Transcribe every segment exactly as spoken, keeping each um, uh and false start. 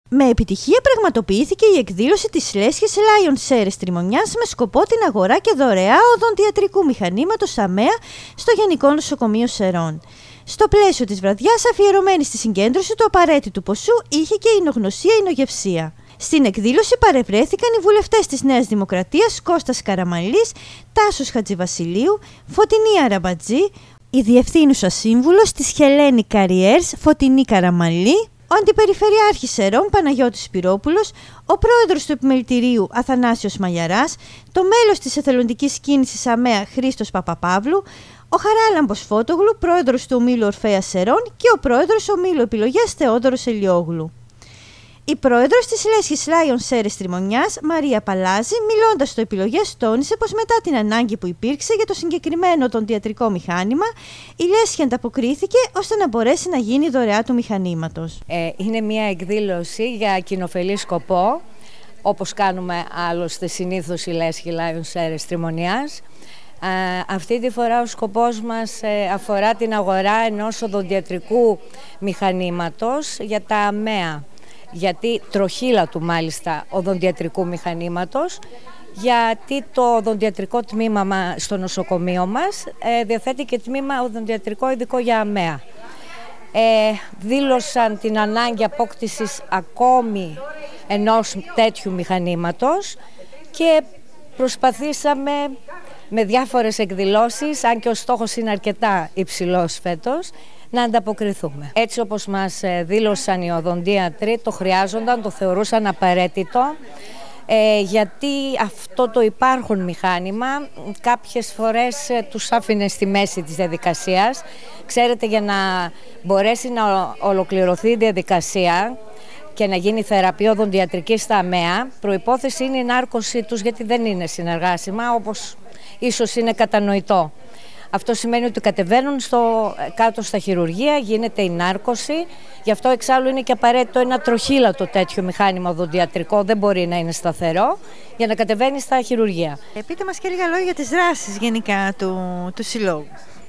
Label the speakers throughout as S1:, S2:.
S1: Με επιτυχία πραγματοποιήθηκε η εκδήλωση της Λέσχης Lion Σέρες Τριμονιάς με σκοπό την αγορά και δωρεά οδοντιατρικού μηχανήματος ΑΜΕΑ στο Γενικό Νοσοκομείο Σερών. Στο πλαίσιο της βραδιάς, αφιερωμένη στη συγκέντρωση του απαραίτητου ποσού, είχε και η εινογνωσία εινογευσία. Στην εκδήλωση παρευρέθηκαν οι βουλευτές της Νέας Δημοκρατίας Κώστας Καραμανλής, Τάσος Χατζηβασιλείου, Φωτεινή Αραμπατζή, η διευθύνουσα σύμβουλος της Hellenic Careers Φωτεινή Καραμανλή, ο Αντιπεριφερειάρχης Σερών Παναγιώτης Σπυρόπουλος, ο πρόεδρος του Επιμελητηρίου Αθανάσιος Μαγιαράς, το μέλος της εθελοντικής κίνησης ΑΜΕΑ Χρήστος Παπαπαύλου, ο Χαράλαμπος Φώτογλου, πρόεδρος του Ομίλου Ορφέας Σερών και ο πρόεδρος Ομίλου Επιλογές Θεόδωρος Ελιόγλου. Η πρόεδρος της Λέσχης Lion Σέρες Τριμονιάς, Μαρία Παλάζη, μιλώντας στο Επιλογές, τόνισε πως μετά την ανάγκη που υπήρξε για το συγκεκριμένο οδοντιατρικό μηχάνημα, η Λέσχη ανταποκρίθηκε ώστε να μπορέσει να γίνει δωρεά του μηχανήματος.
S2: Ε, είναι μια εκδήλωση για κοινοφελή σκοπό, όπως κάνουμε άλλωστε συνήθως η Λέσχη Lion Σέρες Τριμονιάς. Ε, αυτή τη φορά ο σκοπός μας ε, αφορά την αγορά ενός οδοντιατρικού μηχανήματος για τα ΑΜΕΑ. Γιατί τροχύλα του μάλιστα οδοντιατρικού μηχανήματος, γιατί το οδοντιατρικό τμήμα στο νοσοκομείο μας ε, διαθέτει και τμήμα οδοντιατρικό ειδικό για ΑΜΕΑ. Ε, δήλωσαν την ανάγκη απόκτησης ακόμη ενός τέτοιου μηχανήματος και προσπαθήσαμε με διάφορες εκδηλώσεις, αν και ο στόχος είναι αρκετά υψηλός φέτος, να ανταποκριθούμε. Έτσι όπως μας δήλωσαν οι οδοντίατροι, το χρειάζονταν, το θεωρούσαν απαραίτητο, ε, γιατί αυτό το υπάρχον μηχάνημα κάποιες φορές ε, τους άφηνε στη μέση της διαδικασίας. Ξέρετε, για να μπορέσει να ολοκληρωθεί η διαδικασία και να γίνει θεραπεία οδοντιατρική στα ΑΜΕΑ, προϋπόθεση είναι η νάρκωση τους, γιατί δεν είναι συνεργάσιμα, όπως ίσως είναι κατανοητό. Αυτό σημαίνει ότι κατεβαίνουν στο, κάτω στα χειρουργεία, γίνεται η νάρκωση. Γι' αυτό εξάλλου είναι και απαραίτητο ένα τροχύλατο τέτοιο μηχάνημα οδοντιατρικό, δεν μπορεί να είναι σταθερό, για να κατεβαίνει στα χειρουργεία.
S1: Ε, πείτε μας και λίγα λόγια για τις δράσεις γενικά του, του Συλλόγου.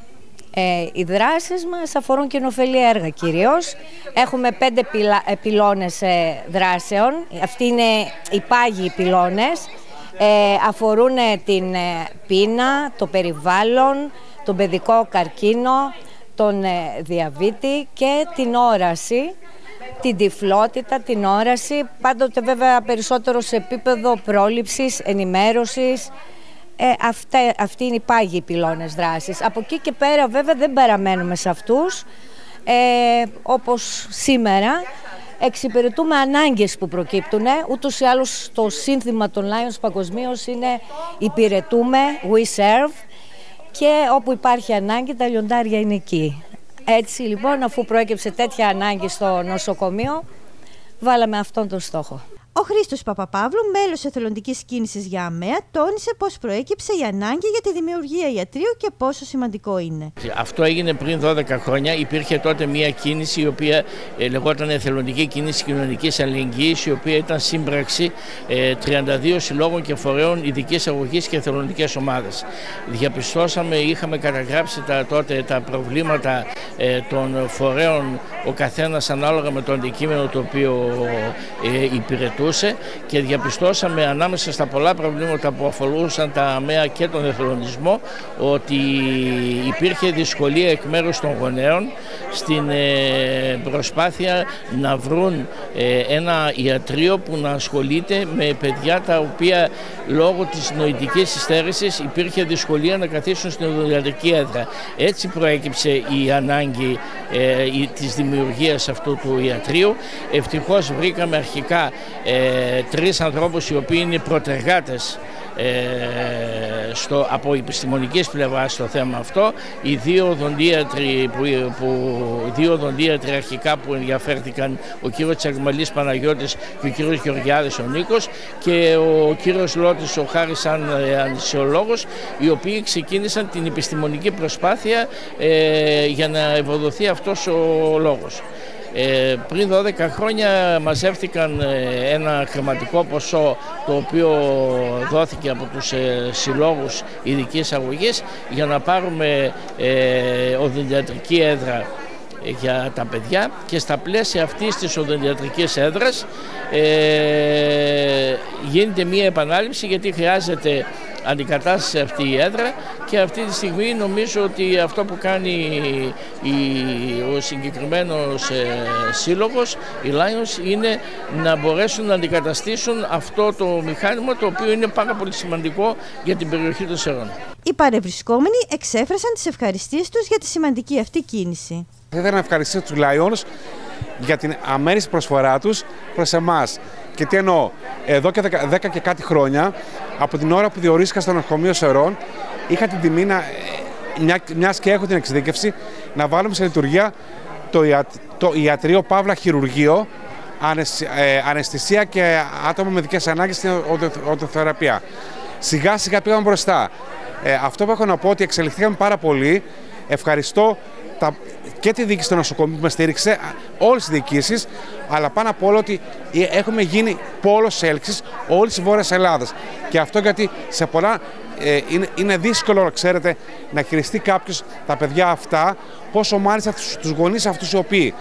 S2: Ε, οι δράσεις μας αφορούν κοινοφελή έργα κυρίως. Έχουμε πέντε πυλα, πυλώνες ε, δράσεων. Αυτοί είναι οι πάγιοι πυλώνες. Ε, αφορούν την ε, πείνα, το περιβάλλον, τον παιδικό καρκίνο, τον ε, διαβήτη και την όραση, την τυφλότητα, την όραση, πάντοτε βέβαια περισσότερο σε επίπεδο πρόληψης, ενημέρωσης. Ε, αυτά, αυτοί είναι οι πάγιοι πυλώνες δράσης. Από εκεί και πέρα βέβαια δεν παραμένουμε σε αυτούς, ε, όπως σήμερα. Εξυπηρετούμε ανάγκες που προκύπτουν. Ούτως ή άλλως το σύνθημα των Lions παγκοσμίως είναι υπηρετούμε, we serve, και όπου υπάρχει ανάγκη τα λιοντάρια είναι εκεί. Έτσι λοιπόν, αφού προέκυψε τέτοια ανάγκη στο νοσοκομείο, βάλαμε αυτόν τον στόχο.
S1: Ο Χρήστος Παπαπαύλου, μέλος εθελοντικής κίνησης για ΑΜΕΑ, τόνισε πώς προέκυψε η ανάγκη για τη δημιουργία ιατρείου και πόσο σημαντικό είναι.
S3: Αυτό έγινε πριν δώδεκα χρόνια. Υπήρχε τότε μια κίνηση η οποία ε, λεγόταν Εθελοντική Κίνηση Κοινωνικής Αλληλεγγύης, η οποία ήταν σύμπραξη ε, τριάντα δύο συλλόγων και φορέων ειδικής αγωγής και εθελοντικές ομάδες. Διαπιστώσαμε, είχαμε καταγράψει τα, τότε τα προβλήματα ε, των φορέων, ο καθένας ανάλογα με το αντικείμενο το οποίο ε, υπηρετούσε, και διαπιστώσαμε ανάμεσα στα πολλά προβλήματα που αφορούσαν τα ΑΜΕΑ και τον εθελοντισμό ότι υπήρχε δυσκολία εκ μέρους των γονέων στην προσπάθεια να βρουν ένα ιατρείο που να ασχολείται με παιδιά τα οποία λόγω της νοητικής υστέρησης υπήρχε δυσκολία να καθίσουν στην οδοντιατρική έδρα. Έτσι προέκυψε η ανάγκη της δημιουργίας αυτού του ιατρείου. Ευτυχώς βρήκαμε αρχικά Ε, τρεις ανθρώπους οι οποίοι είναι προτεργάτες ε, στο, από επιστημονικής πλευράς στο θέμα αυτό. Οι δύο οδοντίατροι, που, που, δύο οδοντίατροι αρχικά που ενδιαφέρθηκαν, ο κύριος Τσακμαλής Παναγιώτης και ο κύριος Γεωργιάδης ο Νίκος, και ο κύριος Λότης ο Χάρης σαν ε, ανησιολόγος, οι οποίοι ξεκίνησαν την επιστημονική προσπάθεια ε, για να ευοδοθεί αυτός ο λόγος. Ε, πριν δώδεκα χρόνια μαζεύτηκαν ε, ένα χρηματικό ποσό, το οποίο δόθηκε από τους ε, συλλόγους ειδικής αγωγής, για να πάρουμε ε, οδοντιατρική έδρα για τα παιδιά, και στα πλαίσια αυτής της οδοντιατρικής έδρας ε, γίνεται μία επανάληψη, γιατί χρειάζεται αντικατάσταση αυτή η έδρα, και αυτή τη στιγμή νομίζω ότι αυτό που κάνει η, ο συγκεκριμένος ε, σύλλογος, η Lions, είναι να μπορέσουν να αντικαταστήσουν αυτό το μηχάνημα, το οποίο είναι πάρα πολύ σημαντικό για την περιοχή των Σερών.
S1: Οι παρευρισκόμενοι εξέφρασαν τις ευχαριστίες τους για τη σημαντική αυτή κίνηση.
S4: Θα ήθελα να ευχαριστήσω τους Lions για την αμέριστη προσφορά τους προς εμάς. Και τι εννοώ, εδώ και δέκα και κάτι χρόνια, από την ώρα που διορίστηκα στο νοσοκομείο Σερών, είχα την τιμή, να, μια, μιας και έχω την εξειδίκευση, να βάλουμε σε λειτουργία το, ιατ, το ιατρείο Παύλα Χειρουργείο, ανεσ, ε, αναισθησία και άτομα με ειδικές ανάγκες στην οδοθεραπεία. Σιγά σιγά πήγαμε μπροστά. Ε, αυτό που έχω να πω, ότι εξελιχθήκαμε πάρα πολύ. Ευχαριστώ τα, και τη διοίκηση του νοσοκομείου που με στήριξε, όλες τις διοικήσεις, αλλά πάνω απ' όλα ότι έχουμε γίνει πόλος έλξης όλης της Βόρειας Ελλάδας. Και αυτό γιατί σε πολλά ε, είναι, είναι δύσκολο, ξέρετε, να χειριστεί κάποιος τα παιδιά αυτά, πόσο μάλιστα τους, τους γονείς αυτούς οι οποίοι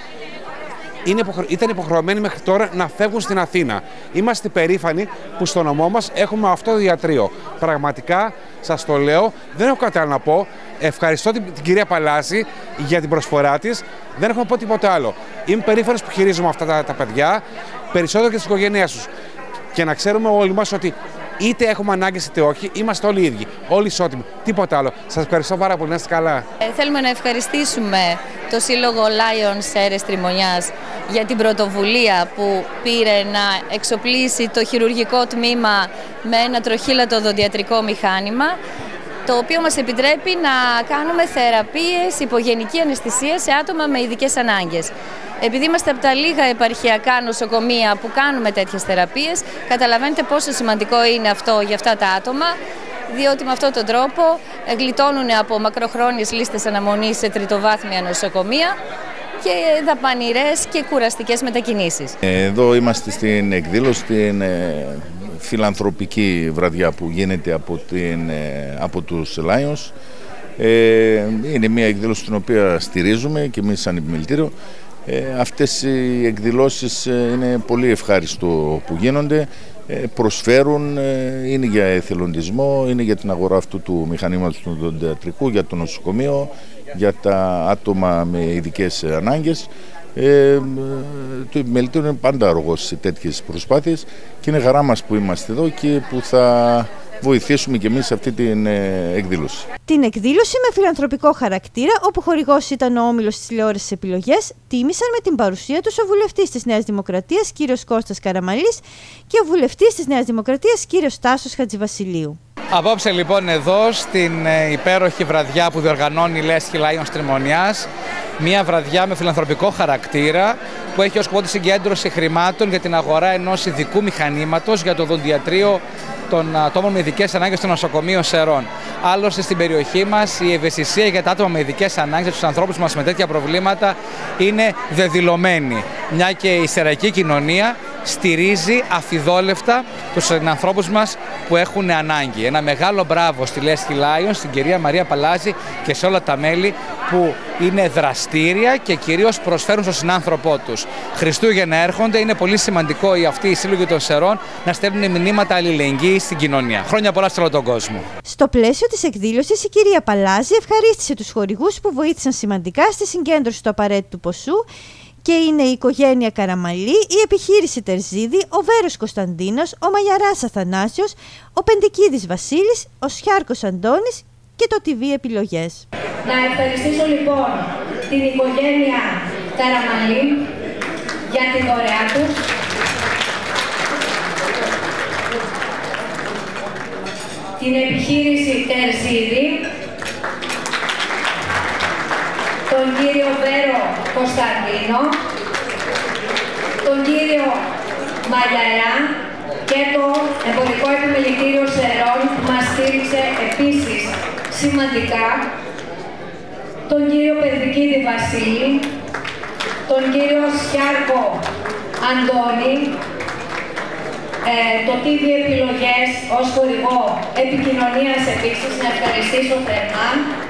S4: είναι υποχρε... ήταν υποχρεωμένοι μέχρι τώρα να φεύγουν στην Αθήνα. Είμαστε περήφανοι που στο νομό μας έχουμε αυτό το ιατρείο. Πραγματικά σας το λέω, δεν έχω κάτι άλλο να πω. Ευχαριστώ την, την κυρία Παλάζη για την προσφορά της. Δεν έχω να πω τίποτα άλλο. Είμαι περήφανος που χειρίζομαι αυτά τα, τα παιδιά, περισσότερο και τις οικογένειές τους. Και να ξέρουμε όλοι μας ότι είτε έχουμε ανάγκες είτε όχι, είμαστε όλοι οι ίδιοι, όλοι ισότιμοι. Τίποτα άλλο. Σας ευχαριστώ πάρα πολύ. Να είστε καλά.
S5: Ε, θέλουμε να ευχαριστήσουμε το Σύλλογο Lions Σέρρες Τριμονιάς για την πρωτοβουλία που πήρε να εξοπλίσει το χειρουργικό τμήμα με ένα τροχύλατο οδοντιατρικό μηχάνημα, το οποίο μας επιτρέπει να κάνουμε θεραπείες υπογενική αναισθησία σε άτομα με ειδικές ανάγκες. Επειδή είμαστε από τα λίγα επαρχιακά νοσοκομεία που κάνουμε τέτοιες θεραπείες, καταλαβαίνετε πόσο σημαντικό είναι αυτό για αυτά τα άτομα, διότι με αυτόν τον τρόπο γλιτώνουν από μακροχρόνιες λίστες αναμονής σε τριτοβάθμια νοσοκομεία και δαπανηρές και κουραστικές μετακινήσεις.
S6: Εδώ είμαστε στην εκδήλωση, στην φιλανθρωπική βραδιά που γίνεται από, την, από τους Lions. Είναι μια εκδήλωση την οποία στηρίζουμε και εμείς σαν επιμελητήριο. Αυτές οι εκδηλώσεις είναι πολύ ευχάριστο που γίνονται, προσφέρουν, είναι για εθελοντισμό, είναι για την αγορά αυτού του μηχανήματος του οδοντιατρικού, για το νοσοκομείο, για τα άτομα με ειδικές ανάγκες. Ε, το επιμελητήριο είναι πάντα αργός σε τέτοιες προσπάθειες και είναι χαρά μας που είμαστε εδώ και που θα βοηθήσουμε και εμείς σε αυτή την ε, εκδήλωση.
S1: Την εκδήλωση με φιλανθρωπικό χαρακτήρα, όπου χορηγός ήταν ο όμιλος της τηλεόρασης Επιλογές, τίμησαν με την παρουσία τους ο βουλευτής της Νέας Δημοκρατίας, κύριος Κώστας Καραμαλής, και ο βουλευτής της Νέας Δημοκρατίας, κύριος Τάσος Χατζηβασιλείου.
S7: Απόψε λοιπόν εδώ στην ε, υπέροχη βραδιά που διοργανώνει η Λέσχη Lions Τριμονιάς, μια βραδιά με φιλανθρωπικό χαρακτήρα που έχει ως σκοπό τη συγκέντρωση χρημάτων για την αγορά ενός ειδικού μηχανήματος για το οδοντιατρείο των ατόμων με ειδικές ανάγκες στο νοσοκομείο Σερών. Άλλωστε στην περιοχή μας η ευαισθησία για τα άτομα με ειδικές ανάγκες, για τους ανθρώπους μας με τέτοια προβλήματα, είναι δεδηλωμένη. Μια και η σεραϊκή κοινωνία στηρίζει αφιδόλευτα τους ανθρώπους μας που έχουν ανάγκη. Ένα μεγάλο μπράβο στη Λέσχη Lions, στην κυρία Μαρία Παλάζη και σε όλα τα μέλη που είναι δραστήρια και κυρίως προσφέρουν στον συνάνθρωπό τους. Χριστούγεννα έρχονται, είναι πολύ σημαντικό οι αυτοί οι σύλλογοι των Σερών να στέλνουν μηνύματα αλληλεγγύης στην κοινωνία. Χρόνια πολλά σε όλο τον κόσμο.
S1: Στο πλαίσιο της εκδήλωσης, η κυρία Παλάζη ευχαρίστησε τους χορηγούς που βοήθησαν σημαντικά στη συγκέντρωση του απαραίτητου ποσού, και είναι η οικογένεια Καραμαλή, η επιχείρηση Τερζίδη, ο Βέρος Κωνσταντίνος, ο Μαγιαράς Αθανάσιος, ο Πεντικίδης Βασίλης, ο Σιάρκος Αντώνης και το τι βι Επιλογές.
S8: Να ευχαριστήσω λοιπόν την οικογένεια Καραμαλή για τη δωρεά του, την επιχείρηση Τερζίδη, τον κύριο Βέρο Κωνσταντίνο, τον κύριο Μαγιαρά και το Εμπορικό Επιμελητήριο Σερών που μας στήριξε επίσης σημαντικά, τον κύριο Πεντικίδη Βασίλη, τον κύριο Σιάρκο Αντώνη, ε, το τι βι Επιλογές ως χορηγό επικοινωνίας επίσης, να ευχαριστήσω θερμά.